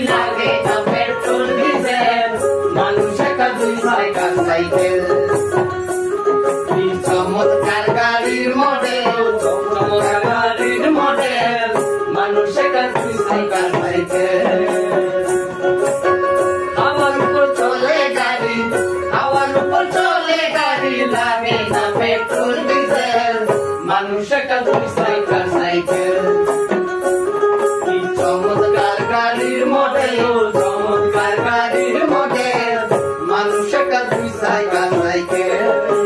লাগে না petrol diesel মানুষ একটা দুই চাকার সাইকেল চমৎকার গাড়ির মডেল চমৎকার গাড়ির মডেল মানুষ একটা দুই চাকার সাইকেল হাওয়ার উপর চলে গাড়ি হাওয়ার উপর চলে গাড়ি লাগে না পেট্রোল ডিজেল মানুষ একটা দুই চাকার সাইকেল চমৎকার গাড়ির মডেল চমৎকার গাড়ির মডেল মানুষ একটা দুই চাকার সাইকেল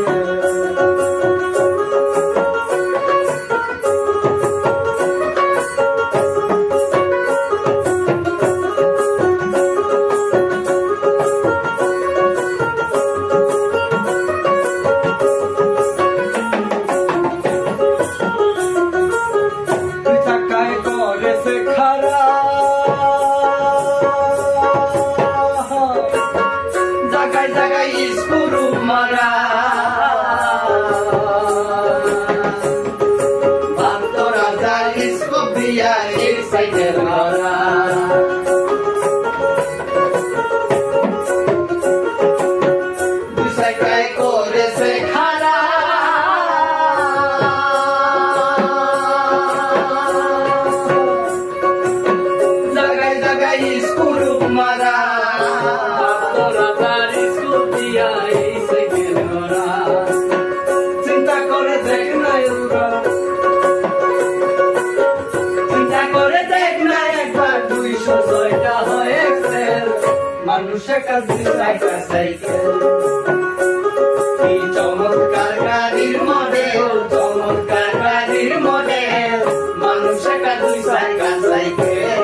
মানুষ একটা দুই চাকার সাইকেল এই চমৎকার গাড়ির মডেল চমৎকার গাড়ির মডেল মানুষ একটা দুই চাকার সাইকেল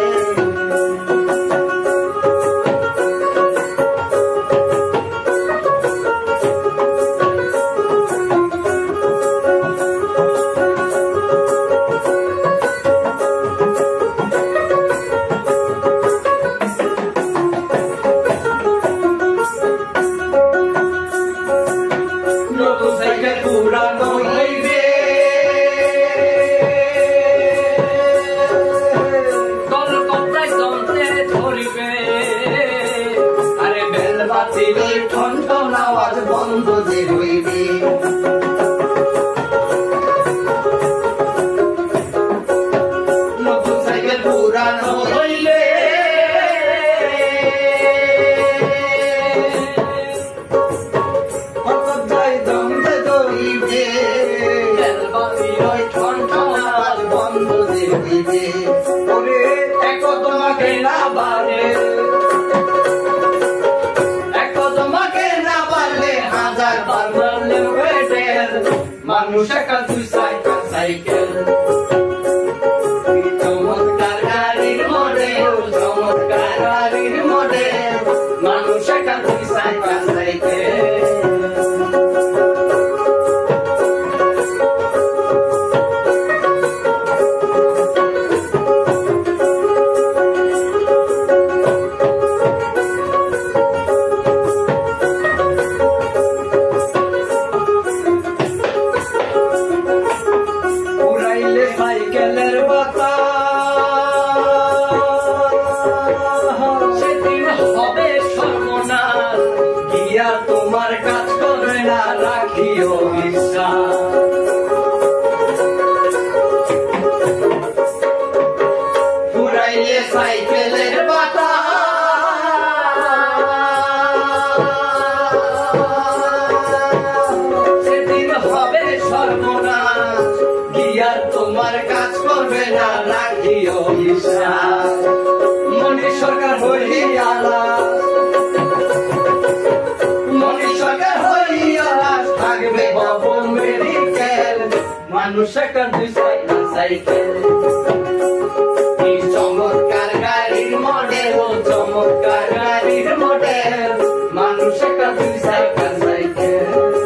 ঠনঠন আওয়াজ বন্ধ যে হইবে নতুন সাইকেল পুরানো হইলে ঠনঠন আওয়াজ বন্ধ যে হইবে ওরে এক তোমাকে না বারে মানুষ একটা দুই চাকার সাইকেল চমৎকার গাড়ির মডেল চমৎকার গাড়ির মডেল মানুষ একটা দুই চাকার সাইকেল সাইকেলের বাতা সেদিন হবে সর্বনাশ গিয়া তোমার কাজ করবে না রাখিও বিশ্বাস পুরাইলে সাইকেলের বাতা সেদিন হবে সর্বনাশ গিয়া তোমার কাজ করবে না রাখিও বিশ্বাস মনি সরকার হইয়ালা মনি সরকার হইয়ালা থাকবে বাবু মেডিকেল মানুষ একটা দুই চাকার সাইকেল এই চমৎকার গাড়ির মডেল চমৎকার গাড়ির মডেল মানুষ একটা দুই চাকার সাইকেল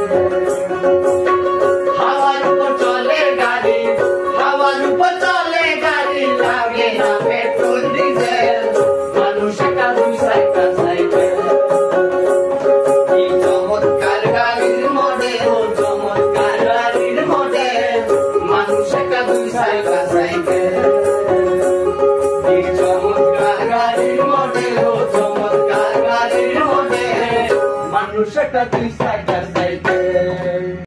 হাওয়ার উপর চলে গাড়ি হাওয়ার উপর চলে গাড়ি লাগে না পেট্রোল ডিজেল মানুষ একটা দুই চাকার সাইকেল এই চমৎকার গাড়ির মডেল চমৎকার গাড়ির মডেল মানুষ একটা দুই চাকার সাইকেল একটা দুই